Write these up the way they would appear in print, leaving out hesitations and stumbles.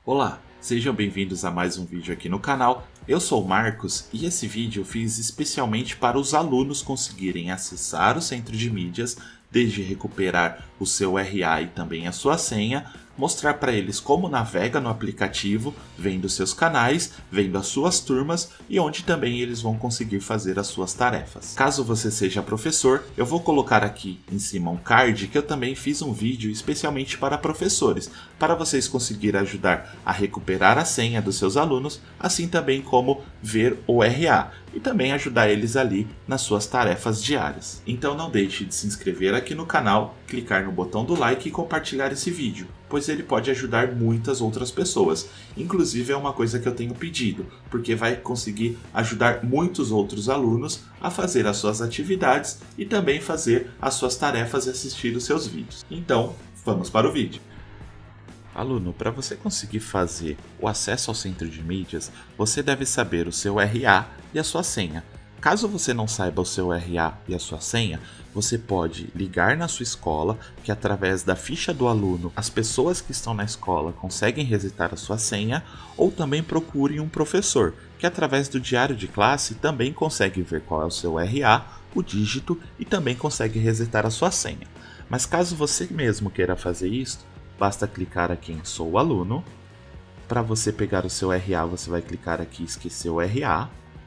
Olá, sejam bem-vindos a mais um vídeo aqui no canal. Eu sou o Marcos e esse vídeo eu fiz especialmente para os alunos conseguirem acessar o centro de mídias, desde recuperar o seu RA e também a sua senha, mostrar para eles como navega no aplicativo, vendo seus canais, vendo as suas turmas e onde também eles vão conseguir fazer as suas tarefas. Caso você seja professor, eu vou colocar aqui em cima um card que eu também fiz um vídeo especialmente para professores, para vocês conseguirem ajudar a recuperar a senha dos seus alunos, assim também como ver o RA e também ajudar eles ali nas suas tarefas diárias. Então não deixe de se inscrever aqui no canal, clicar no botão do like e compartilhar esse vídeo, pois ele pode ajudar muitas outras pessoas. Inclusive é uma coisa que eu tenho pedido, porque vai conseguir ajudar muitos outros alunos a fazer as suas atividades e também fazer as suas tarefas e assistir os seus vídeos. Então, vamos para o vídeo. Aluno, para você conseguir fazer o acesso ao centro de mídias, você deve saber o seu RA e a sua senha. Caso você não saiba o seu RA e a sua senha, você pode ligar na sua escola, que através da ficha do aluno, as pessoas que estão na escola conseguem resetar a sua senha, ou também procure um professor, que através do diário de classe também consegue ver qual é o seu RA, o dígito e também consegue resetar a sua senha. Mas caso você mesmo queira fazer isso, basta clicar aqui em Sou Aluno. Para você pegar o seu RA, você vai clicar aqui em Esquecer o RA.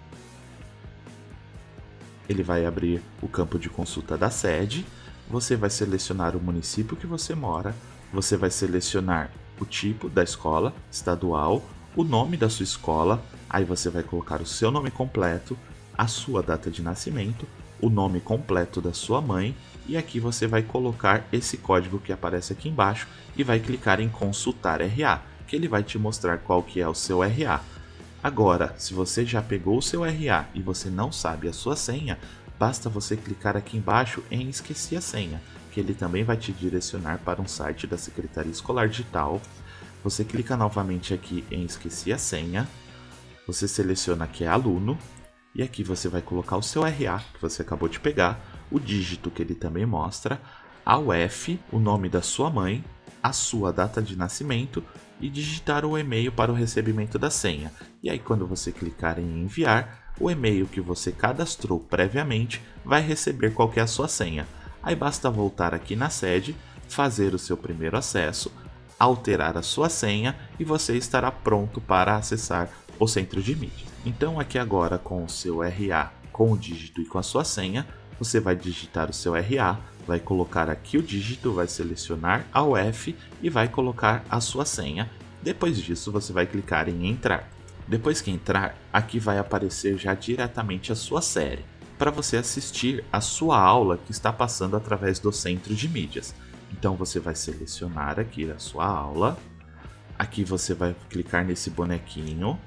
Ele vai abrir o campo de consulta da sede. Você vai selecionar o município que você mora. Você vai selecionar o tipo da escola, estadual, o nome da sua escola. Aí você vai colocar o seu nome completo, a sua data de nascimento, o nome completo da sua mãe, e aqui você vai colocar esse código que aparece aqui embaixo e vai clicar em consultar RA, que ele vai te mostrar qual que é o seu RA. Agora, se você já pegou o seu RA e você não sabe a sua senha, basta você clicar aqui embaixo em esquecer a senha, que ele também vai te direcionar para um site da Secretaria Escolar Digital. Você clica novamente aqui em esquecer a senha, você seleciona que é aluno, e aqui você vai colocar o seu RA, que você acabou de pegar, o dígito que ele também mostra, a UF, o nome da sua mãe, a sua data de nascimento e digitar o e-mail para o recebimento da senha. E aí quando você clicar em enviar, o e-mail que você cadastrou previamente vai receber qual que é a sua senha. Aí basta voltar aqui na sede, fazer o seu primeiro acesso, alterar a sua senha e você estará pronto para acessar o centro de mídia. Então aqui agora com o seu RA, com o dígito e com a sua senha, você vai digitar o seu RA, vai colocar aqui o dígito, vai selecionar a UF e vai colocar a sua senha. Depois disso você vai clicar em entrar. Depois que entrar, aqui vai aparecer já diretamente a sua série, para você assistir a sua aula que está passando através do centro de mídias. Então você vai selecionar aqui a sua aula, aqui você vai clicar nesse bonequinho,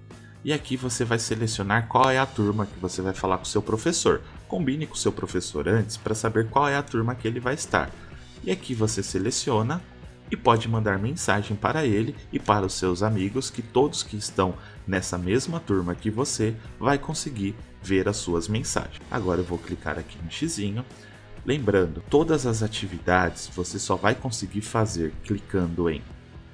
e aqui você vai selecionar qual é a turma que você vai falar com o seu professor. Combine com o seu professor antes para saber qual é a turma que ele vai estar. E aqui você seleciona e pode mandar mensagem para ele e para os seus amigos, que todos que estão nessa mesma turma que você vai conseguir ver as suas mensagens. Agora eu vou clicar aqui no xizinho. Lembrando, todas as atividades você só vai conseguir fazer clicando em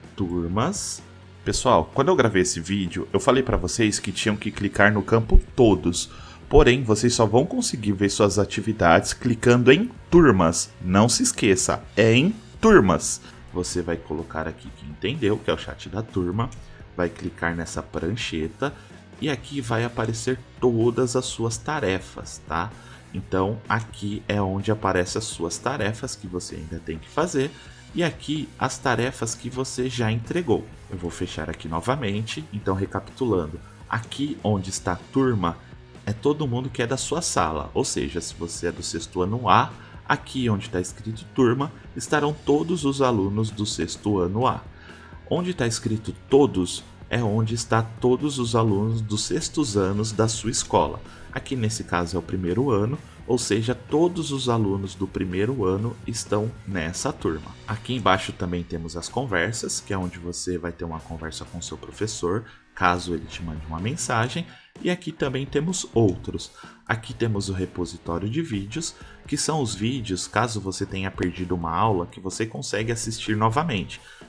turmas. Pessoal, quando eu gravei esse vídeo, eu falei para vocês que tinham que clicar no campo todos. Porém, vocês só vão conseguir ver suas atividades clicando em turmas. Não se esqueça, é em turmas. Você vai colocar aqui que entendeu, que é o chat da turma. Vai clicar nessa prancheta e aqui vai aparecer todas as suas tarefas, tá? Então, aqui é onde aparecem as suas tarefas que você ainda tem que fazer. E aqui as tarefas que você já entregou. Eu vou fechar aqui novamente, então recapitulando. Aqui onde está a turma é todo mundo que é da sua sala, ou seja, se você é do sexto ano A, aqui onde está escrito turma, estarão todos os alunos do sexto ano A. Onde está escrito todos é onde está todos os alunos dos sextos anos da sua escola. Aqui nesse caso é o primeiro ano, ou seja, todos os alunos do primeiro ano estão nessa turma. Aqui embaixo também temos as conversas, que é onde você vai ter uma conversa com seu professor, caso ele te mande uma mensagem. E aqui também temos outros. Aqui temos o repositório de vídeos, que são os vídeos, caso você tenha perdido uma aula, que você consegue assistir novamente.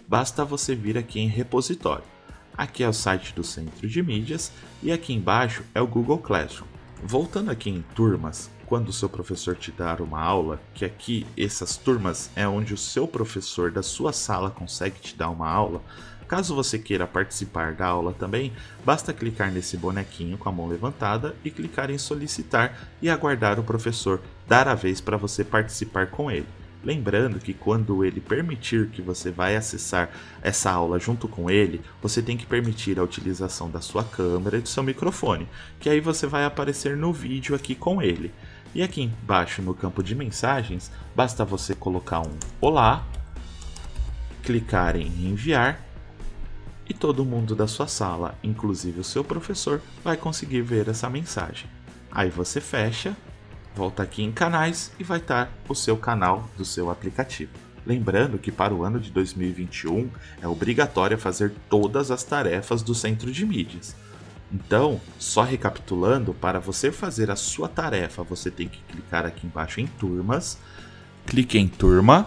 basta você vir aqui em repositório. Aqui é o site do Centro de Mídias e aqui embaixo é o Google Classroom. Voltando aqui em turmas, quando o seu professor te dar uma aula, que aqui essas turmas é onde o seu professor da sua sala consegue te dar uma aula, caso você queira participar da aula também, basta clicar nesse bonequinho com a mão levantada e clicar em solicitar e aguardar o professor dar a vez para você participar com ele. Lembrando que quando ele permitir que você vai acessar essa aula junto com ele, você tem que permitir a utilização da sua câmera e do seu microfone, que aí você vai aparecer no vídeo aqui com ele. E aqui embaixo no campo de mensagens, basta você colocar um olá, clicar em enviar e todo mundo da sua sala, inclusive o seu professor, vai conseguir ver essa mensagem. Aí você fecha, volta aqui em canais e vai estar o seu canal do seu aplicativo. Lembrando que para o ano de 2021 é obrigatório fazer todas as tarefas do Centro de Mídias. Então, só recapitulando, para você fazer a sua tarefa, você tem que clicar aqui embaixo em turmas, clique em turma,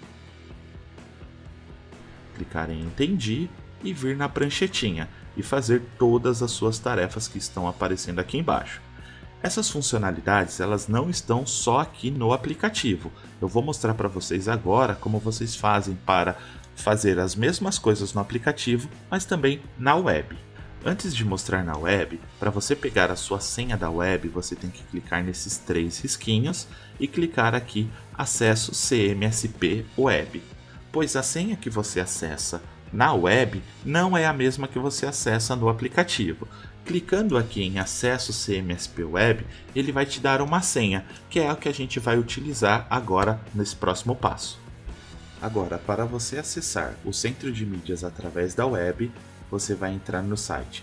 clicar em entendi e vir na pranchetinha e fazer todas as suas tarefas que estão aparecendo aqui embaixo. Essas funcionalidades elas não estão só aqui no aplicativo. Eu vou mostrar para vocês agora como vocês fazem para fazer as mesmas coisas no aplicativo, mas também na web. Antes de mostrar na web, para você pegar a sua senha da web, você tem que clicar nesses 3 risquinhos e clicar aqui Acesso CMSP Web, pois a senha que você acessa na web não é a mesma que você acessa no aplicativo. Clicando aqui em Acesso CMSP Web, ele vai te dar uma senha, que é a que a gente vai utilizar agora nesse próximo passo. Agora, para você acessar o Centro de Mídias através da web, você vai entrar no site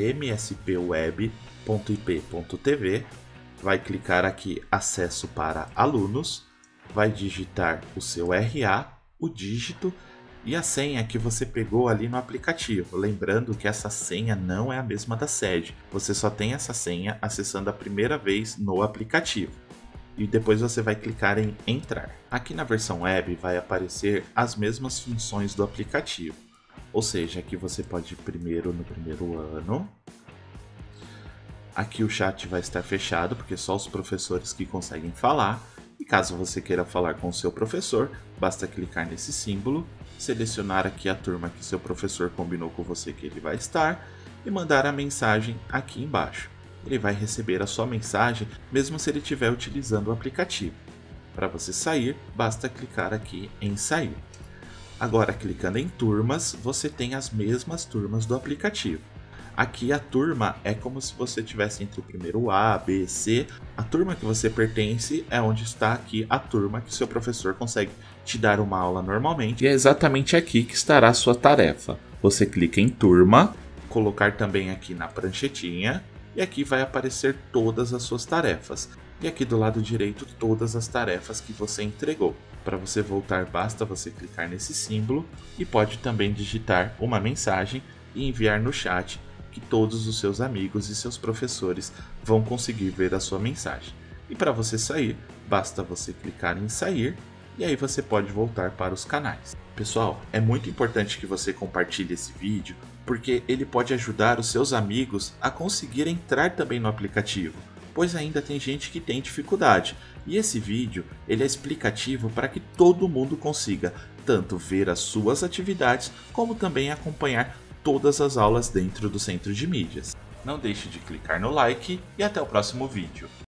cmspweb.ip.tv, vai clicar aqui Acesso para Alunos, vai digitar o seu RA, o dígito e a senha que você pegou ali no aplicativo. Lembrando que essa senha não é a mesma da sede, você só tem essa senha acessando a primeira vez no aplicativo. E depois você vai clicar em entrar. Aqui na versão web vai aparecer as mesmas funções do aplicativo. Ou seja, aqui você pode ir primeiro no primeiro ano. Aqui o chat vai estar fechado, porque só os professores que conseguem falar. E caso você queira falar com o seu professor, basta clicar nesse símbolo, selecionar aqui a turma que seu professor combinou com você que ele vai estar e mandar a mensagem aqui embaixo. Ele vai receber a sua mensagem mesmo se ele estiver utilizando o aplicativo. Para você sair, basta clicar aqui em sair. Agora, clicando em turmas, você tem as mesmas turmas do aplicativo. Aqui a turma é como se você estivesse entre o primeiro A, B, C. A turma que você pertence é onde está aqui a turma que seu professor consegue te dar uma aula normalmente. E é exatamente aqui que estará a sua tarefa. Você clica em turma, colocar também aqui na pranchetinha e aqui vai aparecer todas as suas tarefas. E aqui do lado direito todas as tarefas que você entregou. Para você voltar basta você clicar nesse símbolo e pode também digitar uma mensagem e enviar no chat, que todos os seus amigos e seus professores vão conseguir ver a sua mensagem. E para você sair, basta você clicar em sair e aí você pode voltar para os canais. Pessoal, é muito importante que você compartilhe esse vídeo, porque ele pode ajudar os seus amigos a conseguir entrar também no aplicativo, pois ainda tem gente que tem dificuldade. E esse vídeo ele é explicativo para que todo mundo consiga tanto ver as suas atividades, como também acompanhar todas as aulas dentro do Centro de Mídias. Não deixe de clicar no like e até o próximo vídeo.